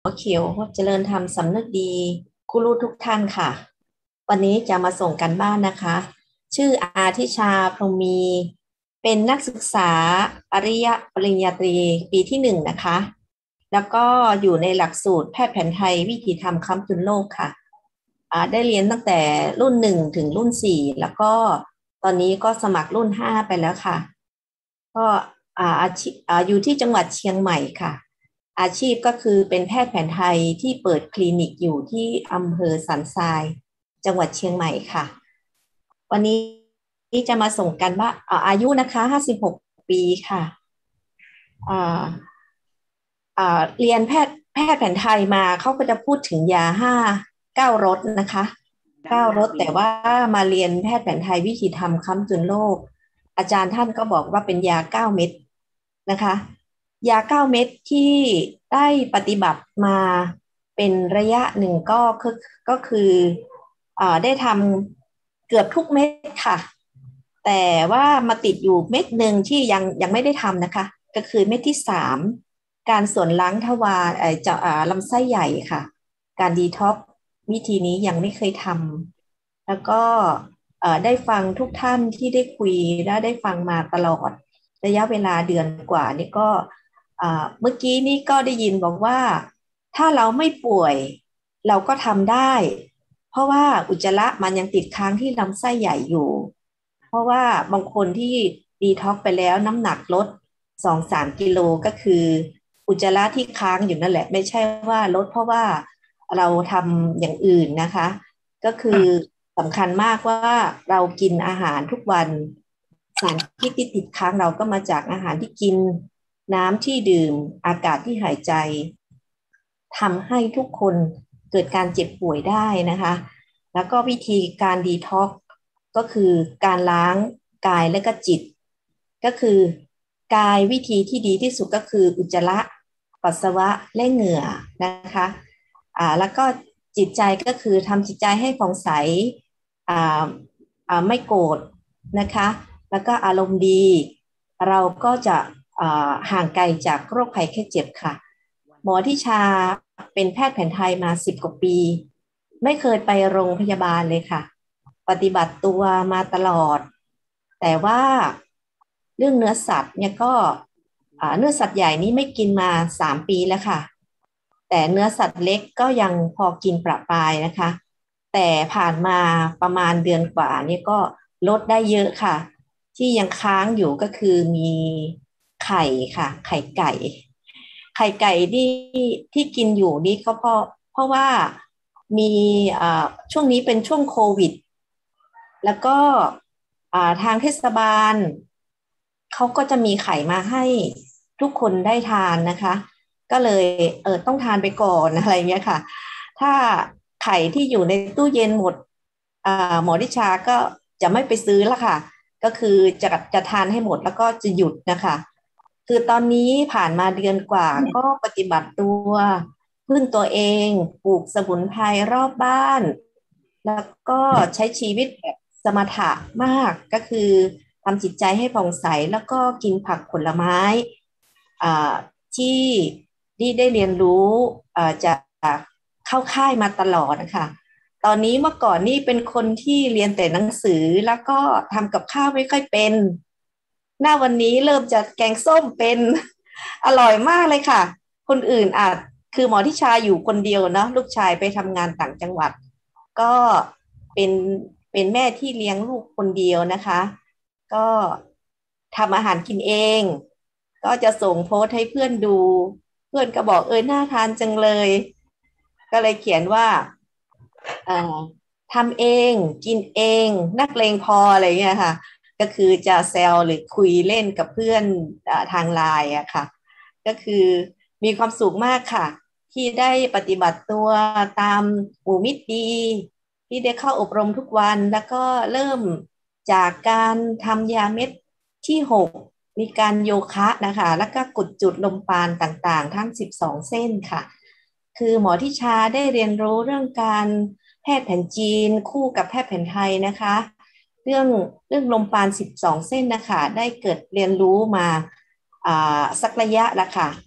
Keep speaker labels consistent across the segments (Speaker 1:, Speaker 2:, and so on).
Speaker 1: เขียวเจริญธรรมสำนึกดีครูรู้ทุกท่านค่ะวันนี้จะมาส่งกันบ้านนะคะชื่ออาทิชาพรหมีเป็นนักศึกษาปริญญาปริญญาตรีปีที่1นะคะแล้วก็อยู่ในหลักสูตรแพทย์แผนไทยวิถีธรรมค้ำจุนโลกค่ะได้เรียนตั้งแต่รุ่น1ถึงรุ่น4แล้วก็ตอนนี้ก็สมัครรุ่น5ไปแล้วค่ะก็อาชีพอยู่ที่จังหวัดเชียงใหม่ค่ะ อาชีพก็คือเป็นแพทย์แผนไทยที่เปิดคลินิกอยู่ที่อำเภอสันทรายจังหวัดเชียงใหม่ค่ะวันนี้จะมาส่งกันว่าอายุนะคะ56ปีค่ะอ่าเรียนแพทย์แผนไทยมาเขาก็จะพูดถึงยา9 รสนะคะ9 รสแต่ว่ามาเรียนแพทย์แผนไทยวิถีธรรมค้ำจุนโลกอาจารย์ท่านก็บอกว่าเป็นยา9 เม็ดนะคะยา9 เม็ดที่ได้ปฏิบัติมาเป็นระยะหนึ่งก็คือได้ทำเกือบทุกเม็ดค่ะแต่ว่ามาติดอยู่เม็ดหนึ่งที่ยังไม่ได้ทำนะคะก็คือเม็ดที่3การส่วนล้างทวารลำไส้ใหญ่ค่ะการดีท็อกซ์วิธีนี้ยังไม่เคยทำแล้วก็ได้ฟังทุกท่านที่ได้คุยและได้ฟังมาตลอดระยะเวลาเดือนกว่านี่ก็เมื่อกี้นี่ก็ได้ยินบอกว่าถ้าเราไม่ป่วยเราก็ทำได้เพราะว่าอุจจาระมันยังติดค้างที่ลำไส้ใหญ่อยู่เพราะว่าบางคนที่ดีท็อกไปแล้วน้ำหนักลด2-3 กิโลก็คืออุจจาระที่ค้างอยู่นั่นแหละไม่ใช่ว่าลดเพราะว่าเราทำอย่างอื่นนะคะก็คือสำคัญมากว่าเรากินอาหารทุกวันสารพิษที่ติดค้างเราก็มาจากอาหารที่กินน้ำที่ดื่มอากาศที่หายใจทำให้ทุกคนเกิดการเจ็บป่วยได้นะคะแล้วก็วิธีการดีท็อกซ์ก็คือการล้างกายและก็จิตก็คือกายวิธีที่ดีที่สุดก็คืออุจจาระปัสสาวะและเหงื่อนะคะแล้วก็จิตใจก็คือทำจิตใจให้ผ่องใสอ่าไม่โกรธนะคะแล้วก็อารมณ์ดีเราก็จะห่างไกลจากโรคภัยแค่เจ็บค่ะหมอทิชาเป็นแพทย์แผนไทยมา10 กว่าปีไม่เคยไปโรงพยาบาลเลยค่ะปฏิบัติตัวมาตลอดแต่ว่าเรื่องเนื้อสัตว์เนี่ยก็เนื้อสัตว์ใหญ่นี้ไม่กินมา3 ปีแล้วค่ะแต่เนื้อสัตว์เล็กก็ยังพอกินประปรายนะคะแต่ผ่านมาประมาณเดือนกว่านี่ก็ลดได้เยอะค่ะที่ยังค้างอยู่ก็คือมีไข่ค่ะไข่ไก่ที่กินอยู่นี่ก็เพราะว่ามีช่วงนี้เป็นช่วงโควิดแล้วก็ทางเทศบาลเขาก็จะมีไข่มาให้ทุกคนได้ทานนะคะก็เลยต้องทานไปก่อนอะไรเงี้ยค่ะถ้าไข่ที่อยู่ในตู้เย็นหมดหมอทิชาก็จะไม่ไปซื้อละค่ะก็คือจะทานให้หมดแล้วก็จะหยุดนะคะคือตอนนี้ผ่านมาเดือนกว่าก็ปฏิบัติตัวพึ่งตัวเองปลูกสมุนไพรรอบบ้านแล้วก็ใช้ชีวิตแบบสมถะมากก็คือทำจิตใจให้ผ่องใสแล้วก็กินผักผลไม้อ่าที่ได้เรียนรู้จากเข้าค่ายมาตลอดนะคะตอนนี้เมื่อก่อนนี่เป็นคนที่เรียนแต่หนังสือแล้วก็ทำกับข้าวไม่ค่อยเป็นหน้าวันนี้เริ่มจะแกงส้มเป็นอร่อยมากเลยค่ะคนอื่นอาจคือหมอทิชาอยู่คนเดียวเนาะลูกชายไปทำงานต่างจังหวัดก็เป็นเป็นแม่ที่เลี้ยงลูกคนเดียวนะคะก็ทำอาหารกินเองก็จะส่งโพสต์ให้เพื่อนดูเพื่อนก็บอกน่าทานจังเลยก็เลยเขียนว่าเอ่อทำเองกินเองนักเลงพออะไรเงี้ยค่ะก็คือจะแซวหรือคุยเล่นกับเพื่อนทางไลน์อะค่ะก็คือมีความสุขมากค่ะที่ได้ปฏิบัติตัวตามหมู่มิตรดีที่ได้เข้าอบรมทุกวันแล้วก็เริ่มจากการทำยาเม็ดที่6มีการโยคะนะคะแล้วก็กดจุดลมปราณต่างๆทั้ง12เส้นค่ะคือหมอทิชาได้เรียนรู้เรื่องการแพทย์แผนจีนคู่กับแพทย์แผนไทยนะคะเรื่องเรื่องลมปราณ12เส้นนะคะได้เกิดเรียนรู้มาสักระยะละค่ะ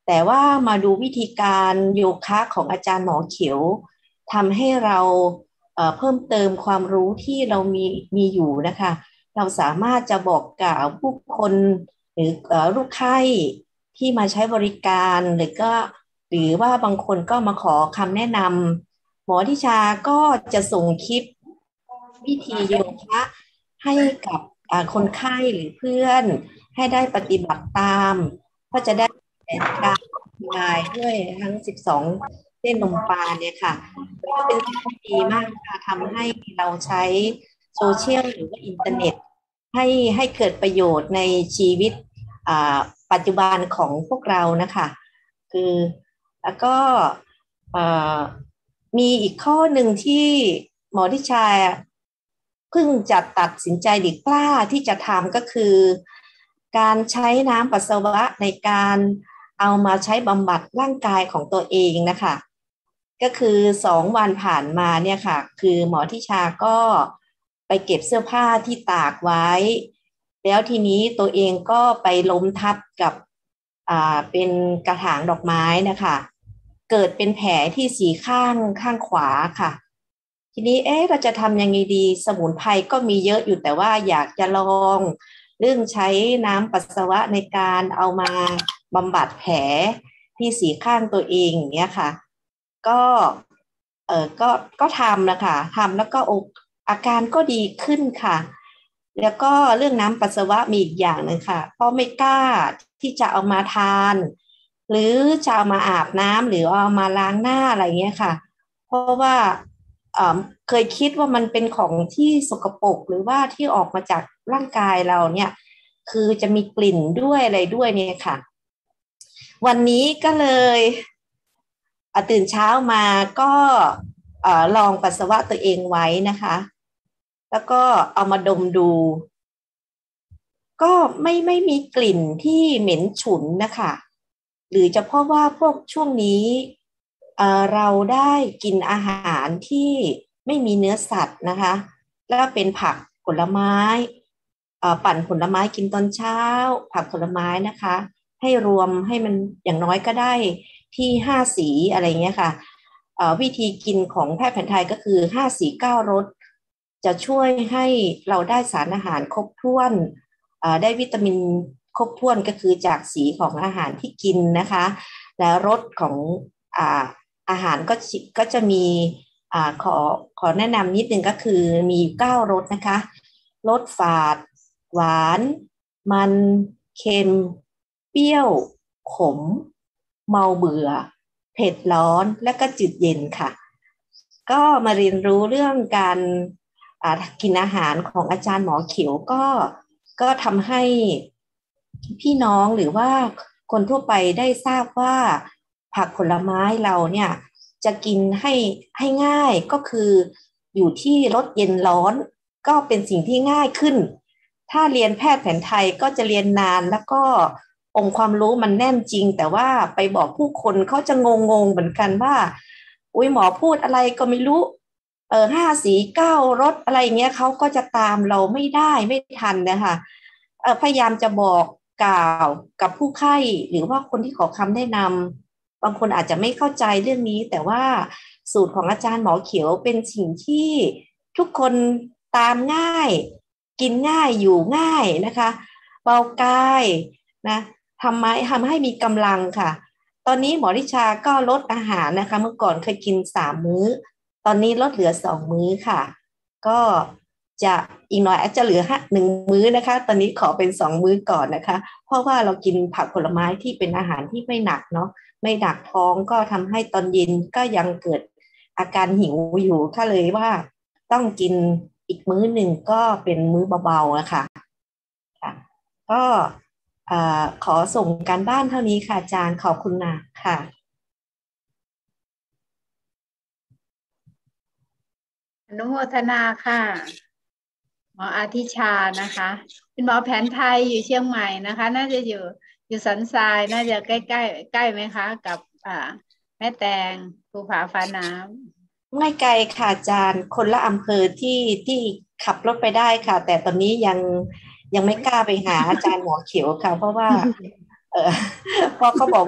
Speaker 1: แต่ว่ามาดูวิธีการโยคะของอาจารย์หมอเขียวทำให้เราเพิ่มเติมความรู้ที่เรามีอยู่นะคะเราสามารถจะบอกกล่าวผู้คนหรือลูกไข้ที่มาใช้บริการหรือว่าบางคนก็มาขอคำแนะนำหมอทิชาก็จะส่งคลิปวิธีโยคะให้กับคนไข้หรือเพื่อนให้ได้ปฏิบัติตามก็จะได้การออกกำลังกายด้วยทั้ง12เส้นลมปราณเนี่ยค่ะก็เป็นสิ่งที่ดีมากค่ะทำให้เราใช้โซเชียลหรือว่าอินเทอร์เน็ตให้ให้เกิดประโยชน์ในชีวิตอ่าปัจจุบันของพวกเรานะคะคือแล้วก็เอ่อมีอีกข้อหนึ่งที่หมอทิชาเพิ่งจะตัดสินใจหรือกล้าที่จะทำก็คือการใช้น้ำปัสสาวะในการเอามาใช้บำบัดร่างกายของตัวเองนะคะก็คือ2 วันผ่านมาเนี่ยค่ะคือหมอทิชาก็ไปเก็บเสื้อผ้าที่ตากไว้แล้วทีนี้ตัวเองก็ไปล้มทับกับเป็นกระถางดอกไม้นะคะเกิดเป็นแผลที่สีข้างขวาค่ะทีนี้เราจะทำยังไงดีสมุนไพรก็มีเยอะอยู่แต่ว่าอยากจะลองเรื่องใช้น้ำปัสสาวะในการเอามาบำบัดแผลที่สีข้างตัวเองอย่างเงี้ยค่ะก็ก็ทำนะคะทำแล้วก็อาการก็ดีขึ้นค่ะแล้วก็เรื่องน้ำปัสสาวะมีอีกอย่างหนึ่งค่ะเพราะไม่กล้าที่จะเอามาทานหรือจะเอามาอาบน้ำหรือเอามาล้างหน้าอะไรเงี้ยค่ะเพราะว่าเอ่อเคยคิดว่ามันเป็นของที่สกปรกหรือว่าที่ออกมาจากร่างกายเราเนี่ยคือจะมีกลิ่นด้วยอะไรด้วยเนี่ยค่ะวันนี้ก็เลยตื่นเช้ามาก็ลองปัสสาวะตัวเองไว้นะคะแล้วก็เอามาดมดูก็ไม่มีกลิ่นที่เหม็นฉุนนะคะหรือจะเพราะว่าพวกช่วงนี้เราได้กินอาหารที่ไม่มีเนื้อสัตว์นะคะแล้วเป็นผักผลไม้ปั่นผลไม้กินตอนเช้าผักผลไม้นะคะให้รวมให้มันอย่างน้อยก็ได้ที่5 สีอะไรเงี้ยค่ะวิธีกินของแพทย์แผนไทยก็คือ5 สี 9 รสจะช่วยให้เราได้สารอาหารครบถ้วนได้วิตามินครบถ้วนก็คือจากสีของอาหารที่กินนะคะแล้วรสของอาอาหารก็จะมีขอแนะนำนิดนึงก็คือมี9 รสนะคะรสฝาดหวานมันเค็มเปรี้ยวขมเมาเบื่อเผ็ดร้อนและก็จืดเย็นค่ะก็มาเรียนรู้เรื่องการกินอาหารของอาจารย์หมอเขียวก็ทำให้พี่น้องหรือว่าคนทั่วไปได้ทราบว่าผักผลไม้เราเนี่ยจะกินให้ง่ายก็คืออยู่ที่รสเย็นร้อนก็เป็นสิ่งที่ง่ายขึ้นถ้าเรียนแพทย์แผนไทยก็จะเรียนนานแล้วก็องค์ความรู้มันแน่นจริงแต่ว่าไปบอกผู้คนเขาจะงงเหมือนกันว่าอุ้ยหมอพูดอะไรก็ไม่รู้5 สี 9 รสอะไรเงี้ยเขาก็จะตามเราไม่ได้ไม่ทันนะคะพยายามจะบอกกล่าวกับผู้ไข้หรือว่าคนที่ขอคำแนะนำบางคนอาจจะไม่เข้าใจเรื่องนี้แต่ว่าสูตรของอาจารย์หมอเขียวเป็นสิ่งที่ทุกคนตามง่ายกินง่ายอยู่ง่ายนะคะเบากายนะทำให้มีกำลังค่ะตอนนี้หมอริชาก็ลดอาหารนะคะเมื่อก่อนเคยกิน3 มื้อ ตอนนี้ลดเหลือ2 มื้อค่ะก็จะอีกหน่อยอาจจะเหลือ1 มื้อนะคะตอนนี้ขอเป็น2 มื้อก่อนนะคะเพราะว่าเรากินผักผลไม้ที่เป็นอาหารที่ไม่หนักเนาะไม่หนักท้องก็ทำให้ตอนเย็นก็ยังเกิดอาการหิวอยู่ถ้าเลยว่าต้องกินอีกมื้อ 1ก็เป็นมื้อเบาๆนะคะค่ะก็ขอส่งการบ้านเท่านี้ค่ะอาจารย์ขอบคุณนะค่ะ
Speaker 2: อนุโมทนาค่ะหมออาทิชานะคะเป็นหมอแผนไทยอยู่เชียงใหม่นะคะน่าจะอยู่สันทรายน่าจะใกล้ไหมคะกับแม่แตงภูผาฟ้าน้
Speaker 1: ไม่ไกลค่ะอาจารย์คนละอำเภอที่ขับรถไปได้ค่ะแต่ตอนนี้ยังไม่กล้าไปหาอาจารย์หมอเขียวค่ะเพราะว่า
Speaker 2: ำ
Speaker 1: เออเพราะเขาบอกว่า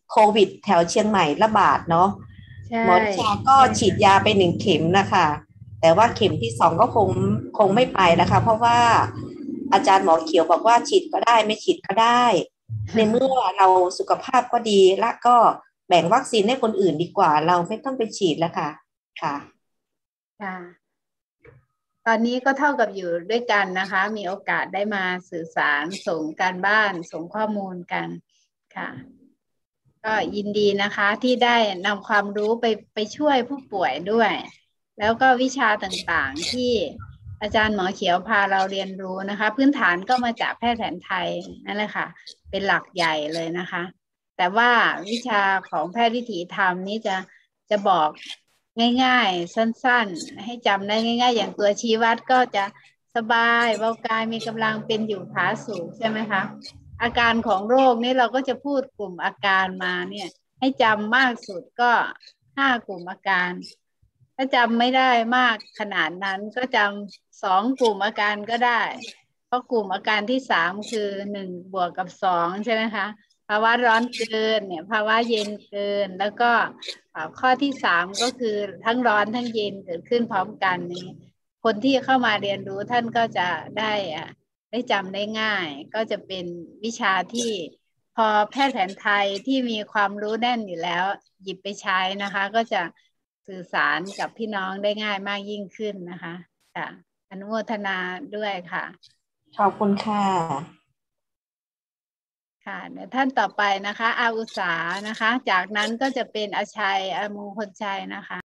Speaker 1: โควิดแถวเชียงใหม่ระบาดเนาะ
Speaker 2: ใช่
Speaker 1: หมอนิชาก็
Speaker 2: ใช่
Speaker 1: ฉีด
Speaker 2: ค่ะ
Speaker 1: ยาไป1 เข็มนะคะแต่ว่าเข็
Speaker 2: ค่ะ
Speaker 1: มที่2ก็คงไม่ไปแล้วค่ะเพราะว่าอาจารย์หมอเขียวบอกว่าฉีดก็ได้ไม่ฉีดก็ได้ในเมื่อเราสุขภาพก็ดีและก็แบ่งวัคซีนให้คนอื่นดีกว่าเราไม่ต้องไปฉีดแล้วค่ะค่ะ
Speaker 2: ค่ะตอนนี้ก็เท่ากับอยู่ด้วยกันนะคะมีโอกาสได้มาสื่อสารส่งการบ้านส่งข้อมูลกันค่ะก็ยินดีนะคะที่ได้นำความรู้ไปช่วยผู้ป่วยด้วยแล้วก็วิชาต่างๆที่อาจารย์หมอเขียวพาเราเรียนรู้นะคะพื้นฐานก็มาจากแพทย์แผนไทยนั่นแหละค่ะเป็นหลักใหญ่เลยนะคะแต่ว่าวิชาของแพทย์วิถีธรรมนี้จะบอกง่ายๆสั้นๆให้จำได้ง่ายๆอย่างตัวชี้วัดก็จะสบายเบากายมีกำลังเป็นอยู่ผาสุกใช่ไหมคะอาการของโรคนี้เราก็จะพูดกลุ่มอาการมาเนี่ยให้จำมากสุดก็5 กลุ่มอาการถ้าจำไม่ได้มากขนาดนั้นก็จำ2 กลุ่มอาการก็ได้เพราะกลุ่มอาการที่3คือ1 บวกกับ 2ใช่ไหมคะภาวะร้อนเกินเนี่ยภาวะเย็นเกินแล้วก็ข้อที่3ก็คือทั้งร้อนทั้งเย็นเกิดขึ้นพร้อมกันนี้คนที่เข้ามาเรียนรู้ท่านก็จะได้จำได้ง่ายก็จะเป็นวิชาที่พอแพทย์แผนไทยที่มีความรู้แน่นอยู่แล้วหยิบไปใช้นะคะก็จะสื่อสารกับพี่น้องได้ง่ายมากยิ่งขึ้นนะคะค่ะอนุโมทนาด้วยค่ะ
Speaker 1: ขอบคุณค่ะ
Speaker 2: ค่ะเดี๋ยวท่านต่อไปนะคะอาอุษานะคะจากนั้นก็จะเป็นอาชัยอามงคลชัยนะคะ